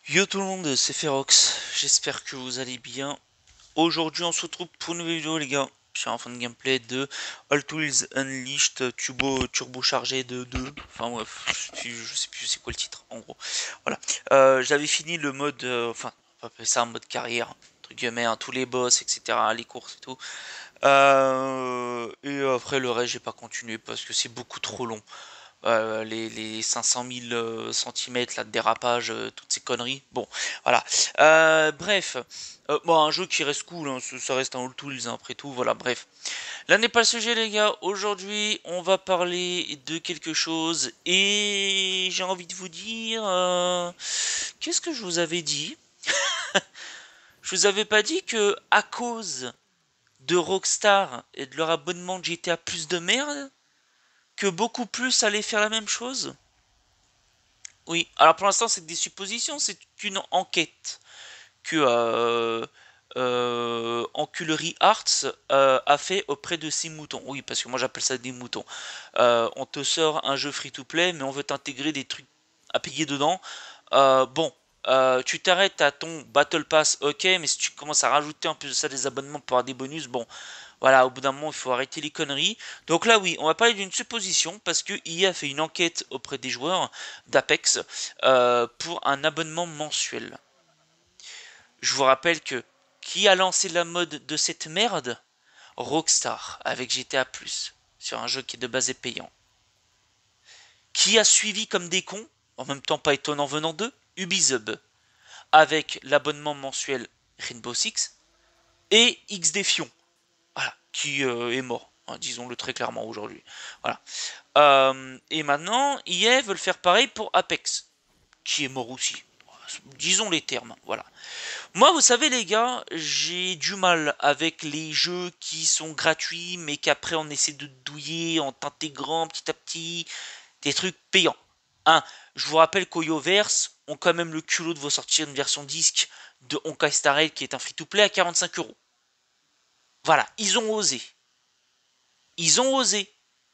Yo tout le monde, c'est Ferox, j'espère que vous allez bien. Aujourd'hui on se retrouve pour une nouvelle vidéo les gars. Je suis en fin de gameplay de All Tools Unleashed Turbo chargé de 2. Enfin bref, je sais plus c'est quoi le titre en gros. Voilà. J'avais fini le mode, enfin on va appeler ça un mode carrière, entre guillemets, hein, tous les boss, etc. Les courses et tout. Et après le reste j'ai pas continué parce que c'est beaucoup trop long. Les 500 000 centimètres là, de dérapage, toutes ces conneries. Bon, voilà. Bref, bon, un jeu qui reste cool, hein, ça reste un All Tools hein, après tout. Voilà, bref. Là n'est pas le sujet, les gars. Aujourd'hui, on va parler de quelque chose et j'ai envie de vous dire. Qu'est-ce que je vous avais dit? Je vous avais pas dit que à cause de Rockstar et de leur abonnement de GTA plus de merde, que beaucoup plus allaient faire la même chose? Oui, alors pour l'instant c'est des suppositions, c'est une enquête que Enculery Arts a fait auprès de ses moutons. Oui, parce que moi j'appelle ça des moutons. On te sort un jeu free-to-play, mais on veut t'intégrer des trucs à payer dedans. Bon, tu t'arrêtes à ton Battle Pass, ok, mais si tu commences à rajouter en plus de ça des abonnements pour avoir des bonus, bon, voilà, au bout d'un moment, il faut arrêter les conneries. Donc là, oui, on va parler d'une supposition parce que IA a fait une enquête auprès des joueurs d'Apex pour un abonnement mensuel. Je vous rappelle que qui a lancé la mode de cette merde? Rockstar avec GTA+, sur un jeu qui est de base est payant. Qui a suivi comme des cons, en même temps pas étonnant venant d'eux, Ubisoft, avec l'abonnement mensuel Rainbow Six, et XD Fion, voilà, qui est mort, hein, disons-le très clairement aujourd'hui. Voilà. Et maintenant, EA veulent faire pareil pour Apex, qui est mort aussi. Disons les termes, voilà. Moi, vous savez, les gars, j'ai du mal avec les jeux qui sont gratuits, mais qu'après on essaie de douiller en t'intégrant petit à petit des trucs payants. Hein, je vous rappelle qu'Oyoverse ont quand même le culot de vous sortir une version disque de Honkai Star Rail qui est un free-to-play à 45 €. Voilà, ils ont osé. Ils ont osé.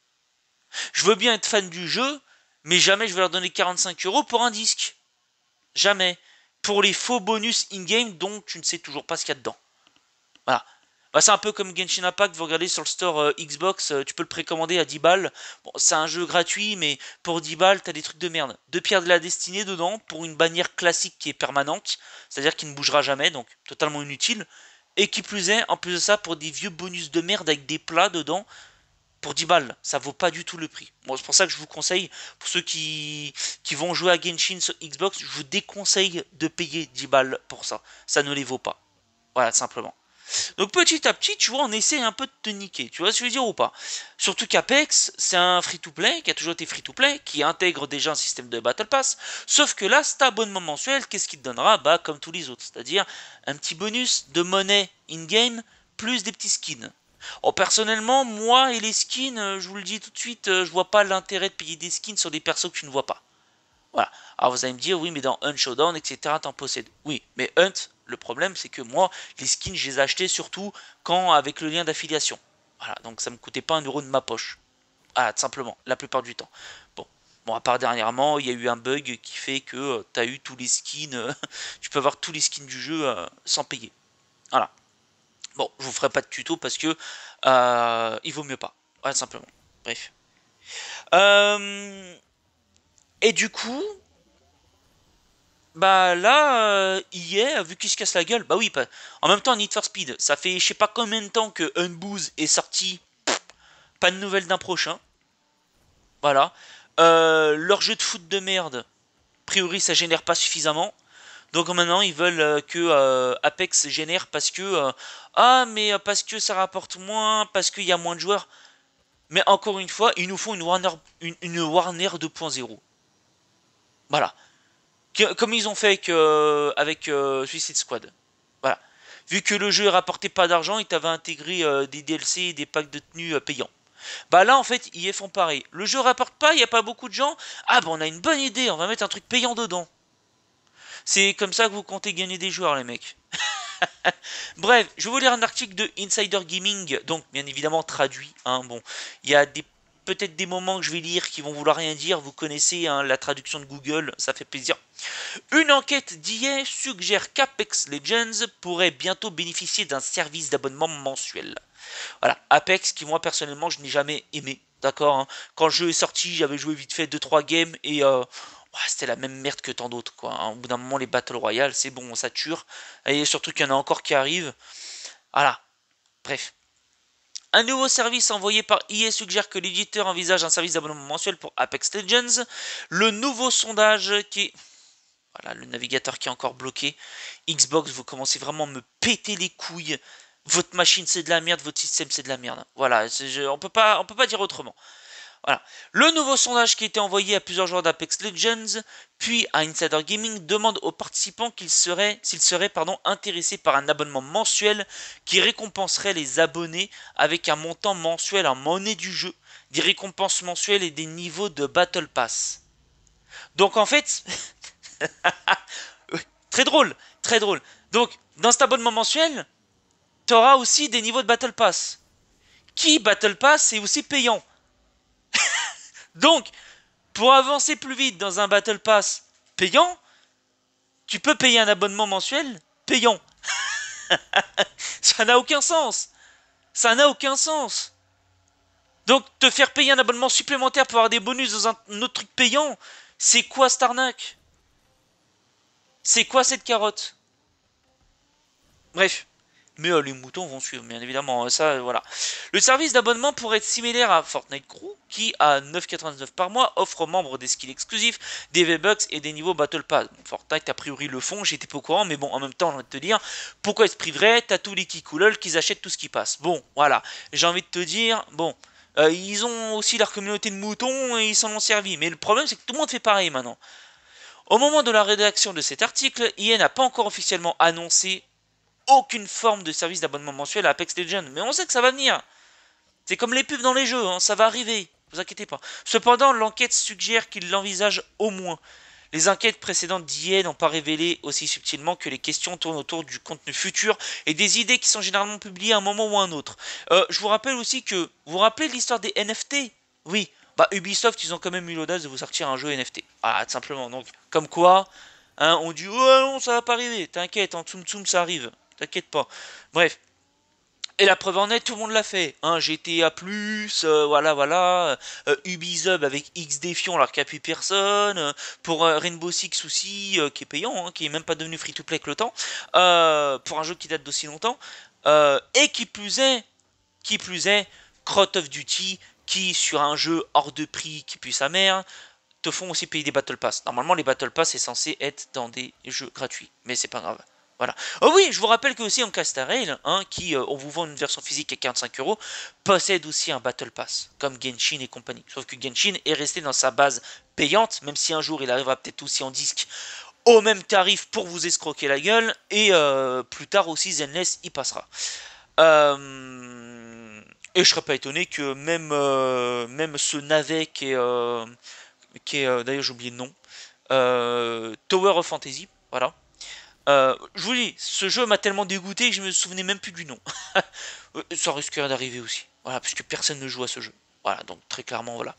Je veux bien être fan du jeu, mais jamais je vais leur donner 45 € pour un disque. Jamais. Pour les faux bonus in-game dont tu ne sais toujours pas ce qu'il y a dedans. Voilà. Bah, c'est un peu comme Genshin Impact, vous regardez sur le store Xbox, tu peux le précommander à 10 balles. Bon, c'est un jeu gratuit, mais pour 10 balles, t'as des trucs de merde. Deux pierres de la destinée dedans, pour une bannière classique qui est permanente, c'est-à-dire qui ne bougera jamais, donc totalement inutile. Et qui plus est, en plus de ça, pour des vieux bonus de merde avec des plats dedans, pour 10 balles, ça vaut pas du tout le prix. Bon, c'est pour ça que je vous conseille, pour ceux qui vont jouer à Genshin sur Xbox, je vous déconseille de payer 10 balles pour ça. Ça ne les vaut pas. Voilà, simplement. Donc petit à petit, tu vois, on essaie un peu de te niquer, tu vois ce que je veux dire ou pas? Surtout qu'Apex, c'est un free-to-play, qui a toujours été free-to-play, qui intègre déjà un système de Battle Pass, sauf que là, cet abonnement mensuel, qu'est-ce qu'il te donnera? Bah, comme tous les autres, c'est-à-dire un petit bonus de monnaie in-game, plus des petits skins. Oh, personnellement, moi et les skins, je vous le dis tout de suite, je vois pas l'intérêt de payer des skins sur des persos que tu ne vois pas. Voilà. Alors vous allez me dire, oui, mais dans Hunt Showdown, etc., t'en possèdes. Oui, mais Hunt, le problème, c'est que moi, les skins, je les ai achetés surtout quand avec le lien d'affiliation. Voilà, donc ça me coûtait pas 1 € de ma poche. Ah, tout simplement, la plupart du temps. Bon. Bon, à part dernièrement, il y a eu un bug qui fait que t'as eu tous les skins, tu peux avoir tous les skins du jeu sans payer. Voilà. Bon, je vous ferai pas de tuto parce que il vaut mieux pas. Voilà, simplement. Bref. Euh, et du coup, bah là, hier, vu qu'il se casse la gueule, bah oui, en même temps, Need for Speed, ça fait je sais pas combien de temps que Unbooze est sorti, pas de nouvelles d'un prochain, voilà. Leur jeu de foot de merde, a priori ça génère pas suffisamment, donc maintenant ils veulent que Apex génère parce que, ah mais parce que ça rapporte moins, parce qu'il y a moins de joueurs, mais encore une fois, ils nous font une Warner 2.0, voilà. Comme ils ont fait avec Suicide Squad. Voilà. Vu que le jeu rapportait pas d'argent, ils t'avaient intégré des DLC et des packs de tenues payants. Bah là en fait ils font pareil. Le jeu rapporte pas, il n'y a pas beaucoup de gens. Ah bah on a une bonne idée, on va mettre un truc payant dedans. C'est comme ça que vous comptez gagner des joueurs les mecs. Bref, je vais vous lire un article de Insider Gaming, donc bien évidemment traduit. Hein, bon, il y a des peut-être des moments que je vais lire qui vont vouloir rien dire. Vous connaissez hein, la traduction de Google, ça fait plaisir. Une enquête d'hier suggère qu'Apex Legends pourrait bientôt bénéficier d'un service d'abonnement mensuel. Voilà, Apex qui moi personnellement je n'ai jamais aimé, d'accord hein. Quand le jeu est sorti, j'avais joué vite fait 2-3 games et c'était la même merde que tant d'autres quoi. Hein. Au bout d'un moment les Battle Royale, c'est bon, ça tue. Et surtout qu'il y en a encore qui arrivent. Voilà, bref. Un nouveau service envoyé par EA suggère que l'éditeur envisage un service d'abonnement mensuel pour Apex Legends. Le nouveau sondage qui est... Voilà, le navigateur qui est encore bloqué. Xbox, vous commencez vraiment à me péter les couilles. Votre machine c'est de la merde, votre système c'est de la merde. Voilà, on peut pas dire autrement. Voilà. Le nouveau sondage qui a été envoyé à plusieurs joueurs d'Apex Legends, puis à Insider Gaming, demande aux participants s'ils seraient intéressés par un abonnement mensuel qui récompenserait les abonnés avec un montant mensuel en monnaie du jeu, des récompenses mensuelles et des niveaux de Battle Pass. Donc en fait, très drôle, très drôle. Donc dans cet abonnement mensuel, tu auras aussi des niveaux de Battle Pass. Qui Battle Pass est aussi payant. Donc, pour avancer plus vite dans un Battle Pass payant, tu peux payer un abonnement mensuel payant. Ça n'a aucun sens. Ça n'a aucun sens. Donc, te faire payer un abonnement supplémentaire pour avoir des bonus dans un autre truc payant, c'est quoi cette arnaque? C'est quoi cette carotte? Bref. Mais les moutons vont suivre, bien évidemment. Ça, voilà. Le service d'abonnement pourrait être similaire à Fortnite Crew, qui, à 9,99 par mois, offre aux membres des skills exclusifs, des V-Bucks et des niveaux Battle Pass. Bon, Fortnite, a priori, le font, j'étais pas au courant, mais bon, en même temps, j'ai envie de te dire, pourquoi ils se priveraient? T'as tous les kikoulol qu'ils achètent tout ce qui passe. Bon, voilà. J'ai envie de te dire, bon, ils ont aussi leur communauté de moutons et ils s'en ont servi. Mais le problème, c'est que tout le monde fait pareil maintenant. Au moment de la rédaction de cet article, EA n'a pas encore officiellement annoncé aucune forme de service d'abonnement mensuel à Apex Legends. Mais on sait que ça va venir. C'est comme les pubs dans les jeux, hein, ça va arriver. Vous inquiétez pas. Cependant, l'enquête suggère qu'il l'envisage au moins. Les enquêtes précédentes d'IA n'ont pas révélé aussi subtilement que les questions tournent autour du contenu futur et des idées qui sont généralement publiées à un moment ou à un autre. Je vous rappelle aussi que... Vous vous rappelez de l'histoire des NFT? Oui. Bah Ubisoft, ils ont quand même eu l'audace de vous sortir un jeu NFT. Ah, tout simplement. Donc, comme quoi, hein, on dit, oh non, ça va pas arriver. T'inquiète, en tsum tsum, ça arrive. T'inquiète pas. Bref. Et la preuve en est, tout le monde l'a fait. Hein, GTA+, voilà. Ubisoft avec X Défiant alors qu'il n'y a plus personne. Pour Rainbow Six aussi, qui est payant, hein, qui est même pas devenu free-to-play avec le temps. Pour un jeu qui date d'aussi longtemps. Et qui plus est, Call of Duty, qui sur un jeu hors de prix, qui pue sa mère, te font aussi payer des Battle Pass. Normalement, les Battle Pass est censé être dans des jeux gratuits, mais c'est pas grave. Voilà. Oh oui, je vous rappelle que aussi en Castarail, hein, qui on vous vend une version physique à 45€, possède aussi un Battle Pass, comme Genshin et compagnie. Sauf que Genshin est resté dans sa base payante, même si un jour il arrivera peut-être aussi en disque au même tarif pour vous escroquer la gueule, et plus tard aussi Zenless y passera. Et je serais pas étonné que même ce navet qui est d'ailleurs j'ai oublié le nom, Tower of Fantasy, voilà. Je vous dis, ce jeu m'a tellement dégoûté que je me souvenais même plus du nom. Ça risquerait d'arriver aussi. Voilà, puisque personne ne joue à ce jeu. Voilà, donc très clairement, voilà.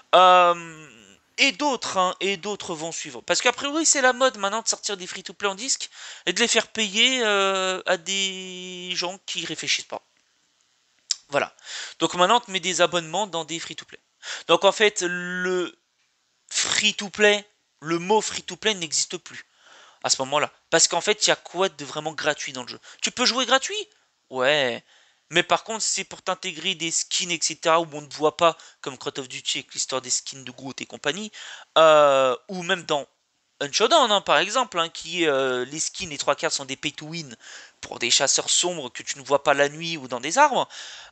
Et d'autres, hein, et d'autres vont suivre. Parce qu'a priori, c'est la mode maintenant de sortir des free-to-play en disque et de les faire payer à des gens qui réfléchissent pas. Voilà. Donc maintenant, on te met des abonnements dans des free-to-play. Donc en fait, le free-to-play, le mot free-to-play n'existe plus à ce moment-là. Parce qu'en fait, il y a quoi de vraiment gratuit dans le jeu? Tu peux jouer gratuit? Ouais. Mais par contre, c'est pour t'intégrer des skins, etc., où on ne voit pas, comme Call of Duty avec l'histoire des skins de Groot et compagnie, ou même dans Unshowdown, hein, par exemple, hein, qui les skins, les trois quarts sont des pay to win pour des chasseurs sombres que tu ne vois pas la nuit ou dans des arbres.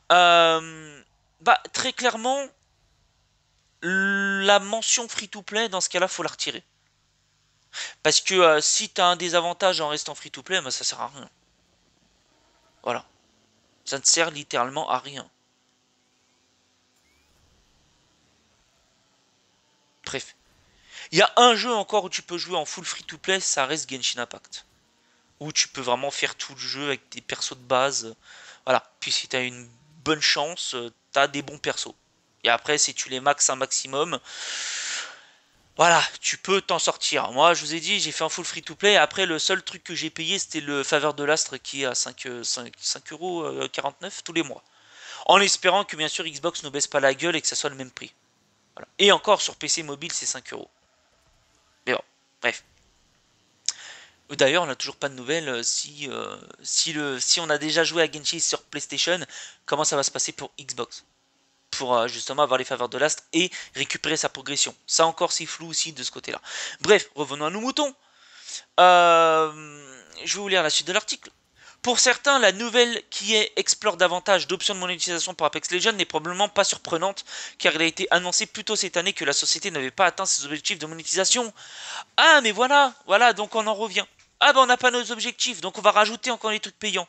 Bah, très clairement, la mention free-to-play, dans ce cas-là, faut la retirer. Parce que si t'as un désavantage en restant free-to-play, bah, ça sert à rien. Voilà. Ça ne sert littéralement à rien. Bref. Il y a un jeu encore où tu peux jouer en full free-to-play, ça reste Genshin Impact. Où tu peux vraiment faire tout le jeu avec des persos de base. Voilà. Puis si t'as une bonne chance, t'as des bons persos. Et après, si tu les maxes un maximum, voilà, tu peux t'en sortir. Moi, je vous ai dit, j'ai fait un full free-to-play. Après, le seul truc que j'ai payé, c'était le faveur de l'astre qui est à 5,49€ tous les mois. En espérant que, bien sûr, Xbox ne baisse pas la gueule et que ça soit le même prix. Voilà. Et encore, sur PC mobile, c'est 5€. Mais bon, bref. D'ailleurs, on n'a toujours pas de nouvelles si on a déjà joué à Genshin sur PlayStation, comment ça va se passer pour Xbox pour justement avoir les faveurs de l'astre et récupérer sa progression. Ça encore c'est flou aussi de ce côté-là. Bref, revenons à nos moutons. Je vais vous lire la suite de l'article. Pour certains, la nouvelle qui explore davantage d'options de monétisation pour Apex Legends n'est probablement pas surprenante, car il a été annoncé plus tôt cette année que la société n'avait pas atteint ses objectifs de monétisation. Ah mais voilà, donc on en revient. Ah bah on n'a pas nos objectifs, donc on va rajouter encore les trucs payants.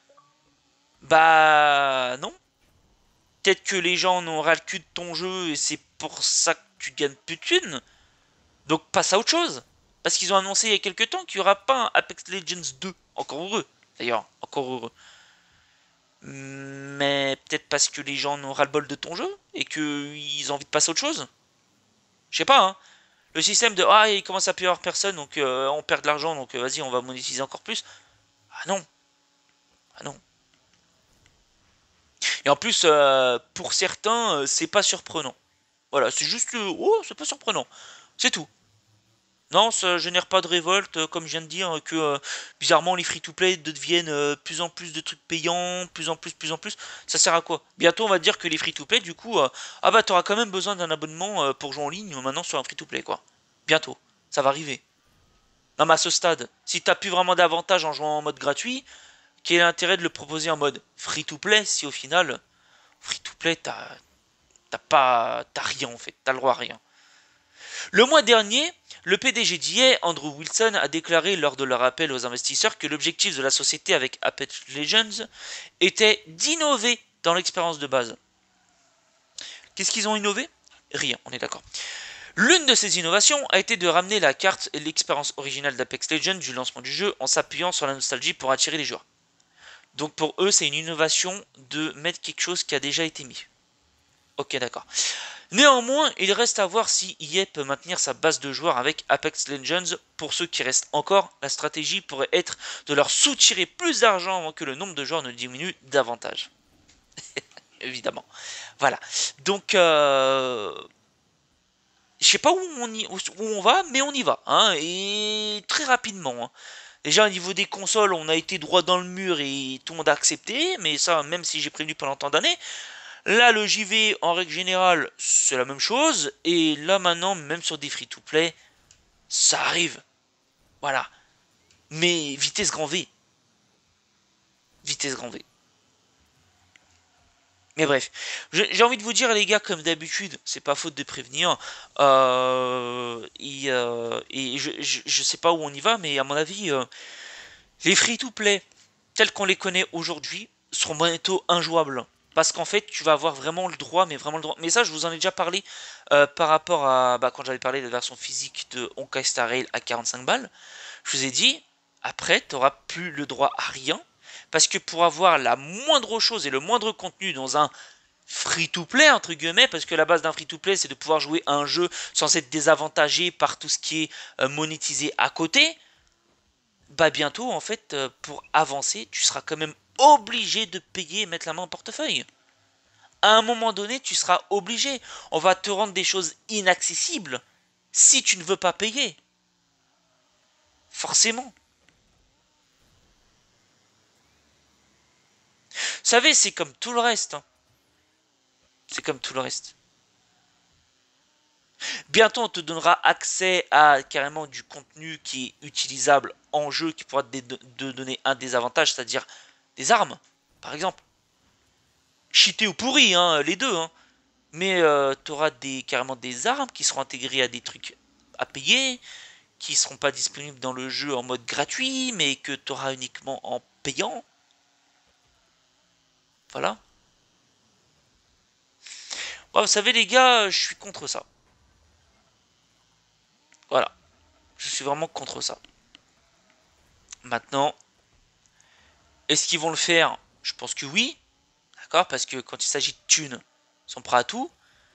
Bah non. Peut-être que les gens en ont ras le cul de ton jeu et c'est pour ça que tu gagnes plus de thunes. Donc passe à autre chose. Parce qu'ils ont annoncé il y a quelques temps qu'il n'y aura pas un Apex Legends 2. Encore heureux. D'ailleurs, encore heureux. Mais peut-être parce que les gens en ont ras le bol de ton jeu et qu'ils ont envie de passer à autre chose. Je sais pas, hein. Le système de ah, il commence à plus y avoir personne, donc on perd de l'argent, donc vas-y, on va monétiser encore plus. Ah non. Ah non. Et en plus, pour certains, c'est pas surprenant. Voilà, c'est juste, oh, c'est pas surprenant. C'est tout. Non, ça génère pas de révolte, comme je viens de dire, que bizarrement les free-to-play deviennent plus en plus de trucs payants, plus en plus. Ça sert à quoi? Bientôt on va dire que les free-to-play, du coup, ah bah t'auras quand même besoin d'un abonnement pour jouer en ligne maintenant sur un free-to-play, quoi. Bientôt, ça va arriver. Non mais à ce stade, si t'as plus vraiment d'avantage en jouant en mode gratuit, quel est l'intérêt de le proposer en mode free-to-play si au final, free-to-play t'as rien en fait, t'as le droit à rien. Le mois dernier, le PDG d'EA, Andrew Wilson, a déclaré lors de leur appel aux investisseurs que l'objectif de la société avec Apex Legends était d'innover dans l'expérience de base. Qu'est-ce qu'ils ont innové? Rien, on est d'accord. L'une de ces innovations a été de ramener la carte et l'expérience originale d'Apex Legends du lancement du jeu en s'appuyant sur la nostalgie pour attirer les joueurs. Donc pour eux, c'est une innovation de mettre quelque chose qui a déjà été mis. Ok, d'accord. Néanmoins, il reste à voir si EA peut maintenir sa base de joueurs avec Apex Legends. Pour ceux qui restent encore, la stratégie pourrait être de leur soutirer plus d'argent avant que le nombre de joueurs ne diminue davantage. Évidemment. Voilà. Donc, je sais pas où on va, mais on y va. Hein, et très rapidement. Hein. Déjà au niveau des consoles, on a été droit dans le mur et tout le monde a accepté. Mais ça, même si j'ai prévenu pendant tant d'années. Là, le JV, en règle générale, c'est la même chose. Et là, maintenant, même sur des free-to-play, ça arrive. Voilà. Mais vitesse grand V. Vitesse grand V. Mais bref. J'ai envie de vous dire, les gars, comme d'habitude, c'est pas faute de prévenir. Et je sais pas où on y va, mais à mon avis, les free-to-play, tels qu'on les connaît aujourd'hui, seront bientôt injouables. Parce qu'en fait, tu vas avoir vraiment le droit, mais vraiment le droit. Mais ça, je vous en ai déjà parlé par rapport à quand j'avais parlé de la version physique de Honkai Star Rail à 45 balles. Je vous ai dit, après, tu n'auras plus le droit à rien. Parce que pour avoir la moindre chose et le moindre contenu dans un free-to-play, entre guillemets, parce que la base d'un free-to-play, c'est de pouvoir jouer à un jeu sans être désavantagé par tout ce qui est monétisé à côté, bah bientôt, en fait, pour avancer, tu seras quand même obligé de payer et mettre la main au portefeuille. À un moment donné, tu seras obligé. On va te rendre des choses inaccessibles si tu ne veux pas payer. Forcément. Vous savez, c'est comme tout le reste. Hein. C'est comme tout le reste. Bientôt, on te donnera accès à carrément du contenu qui est utilisable en jeu, qui pourra te donner un désavantage, c'est-à-dire des armes, par exemple. Cheaté ou pourri, hein, les deux. Hein. Mais tu auras carrément des armes qui seront intégrées à des trucs à payer, qui seront pas disponibles dans le jeu en mode gratuit, mais que tu auras uniquement en payant. Voilà. Ouais, vous savez les gars, je suis contre ça. Voilà. Je suis vraiment contre ça. Maintenant, est-ce qu'ils vont le faire? Je pense que oui. D'accord? Parce que quand il s'agit de thunes, ils sont prêts à tout.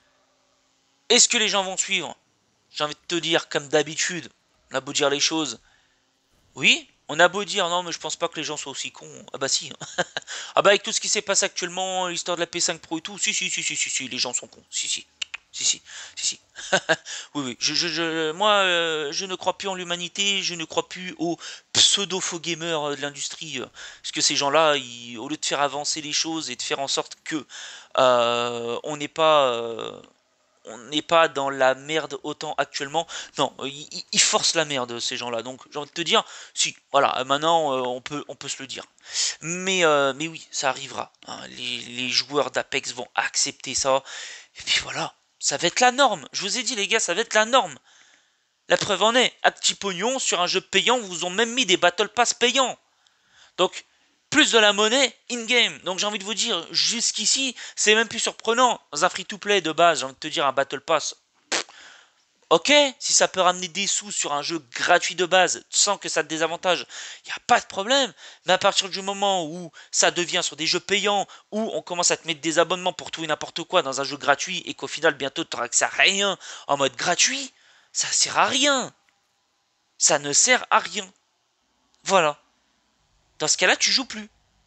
Est-ce que les gens vont suivre? J'ai envie de te dire, comme d'habitude, on a beau dire les choses. Oui, on a beau dire, non, mais je pense pas que les gens soient aussi cons. Ah bah si. Ah bah avec tout ce qui s'est passé actuellement, l'histoire de la P5 Pro et tout, si, les gens sont cons. Si. Oui, oui. Moi, je ne crois plus en l'humanité, je ne crois plus aux pseudo-faux gamers de l'industrie. Parce que ces gens-là, au lieu de faire avancer les choses et de faire en sorte que on n'est pas... on n'est pas dans la merde autant actuellement. Non, ils forcent la merde, ces gens-là. Donc, j'ai envie de te dire, si, voilà, maintenant, on peut se le dire. Mais oui, ça arrivera, hein. Les joueurs d'Apex vont accepter ça. Et puis voilà, ça va être la norme. Je vous ai dit, les gars, ça va être la norme. La preuve en est, Actipognon, sur un jeu payant, vous ont même mis des Battle Pass payants. Donc, plus de la monnaie in-game. Donc j'ai envie de vous dire, jusqu'ici, c'est même plus surprenant. Dans un free-to-play de base, j'ai envie de te dire, un Battle Pass, ok, si ça peut ramener des sous sur un jeu gratuit de base, sans que ça te désavantage, il n'y a pas de problème. Mais à partir du moment où ça devient sur des jeux payants, où on commence à te mettre des abonnements pour tout et n'importe quoi dans un jeu gratuit, et qu'au final, bientôt, tu n'auras accès à rien en mode gratuit, ça sert à rien. Ça ne sert à rien. Voilà. Dans ce cas-là, tu joues plus.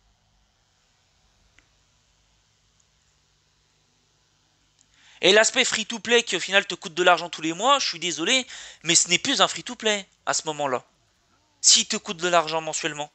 Et l'aspect free-to-play qui au final te coûte de l'argent tous les mois, je suis désolé, mais ce n'est plus un free-to-play à ce moment-là. S'il te coûte de l'argent mensuellement.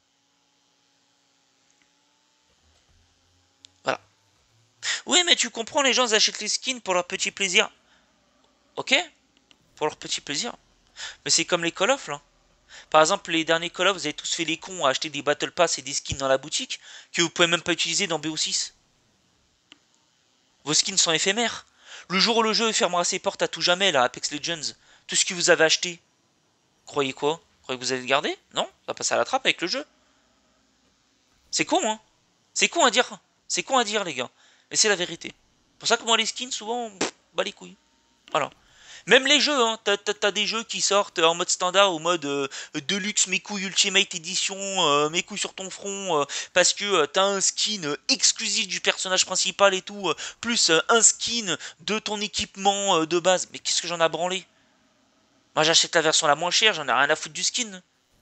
Voilà. Oui, mais tu comprends, les gens achètent les skins pour leur petit plaisir. Ok? Pour leur petit plaisir. Mais c'est comme les Call of là. Par exemple, les derniers Call of, vous avez tous fait les cons à acheter des Battle Pass et des skins dans la boutique que vous pouvez même pas utiliser dans BO6. Vos skins sont éphémères. Le jour où le jeu fermera ses portes à tout jamais, là, Apex Legends, tout ce que vous avez acheté, croyez quoi? Croyez que vous allez le garder? Non? Ça va passer à la trappe avec le jeu. C'est con, hein? C'est con à dire. C'est con à dire, les gars. Mais c'est la vérité. C'est pour ça que moi, les skins, souvent, bah les couilles. Voilà. Même les jeux, hein. T'as des jeux qui sortent en mode standard, ou mode Deluxe, mes couilles Ultimate Edition, mes couilles sur ton front, parce que t'as un skin exclusif du personnage principal et tout, plus un skin de ton équipement de base. Mais qu'est-ce que j'en ai branlé? Moi, j'achète la version la moins chère, j'en ai rien à foutre du skin.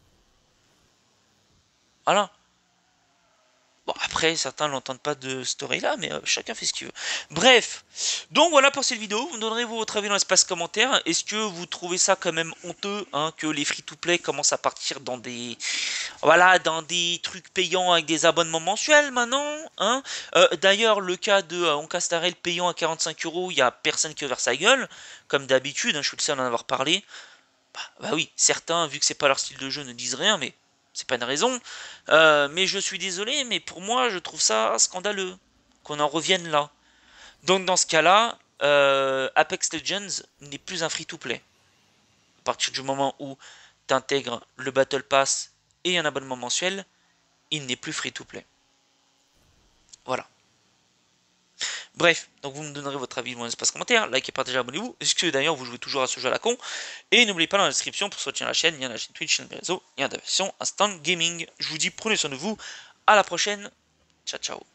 Voilà. Bon, après, certains n'entendent pas de story-là, mais chacun fait ce qu'il veut. Bref, donc voilà pour cette vidéo. Vous me donnerez votre avis dans l'espace commentaire. Est-ce que vous trouvez ça quand même honteux, hein, que les free-to-play commencent à partir dans des... Voilà, dans des trucs payants avec des abonnements mensuels maintenant, hein. D'ailleurs, le cas de Oncastarel payant à 45 €, il n'y a personne qui a ouvert sa gueule. Comme d'habitude, hein, je suis le seul à en avoir parlé. Bah oui, certains, vu que c'est pas leur style de jeu, ne disent rien, mais c'est pas une raison. Mais je suis désolé, mais pour moi, je trouve ça scandaleux qu'on en revienne là. Donc dans ce cas-là, Apex Legends n'est plus un free-to-play. À partir du moment où tu intègres le Battle Pass et un abonnement mensuel, il n'est plus free-to-play. Voilà. Bref, donc vous me donnerez votre avis dans l'espace commentaire, likez, partagez, abonnez-vous. Est-ce que d'ailleurs vous jouez toujours à ce jeu à la con? Et n'oubliez pas dans la description pour soutenir la chaîne, il y a la chaîne Twitch, il y a des réseaux, il y a la version Instant Gaming. Je vous dis prenez soin de vous, à la prochaine, ciao ciao.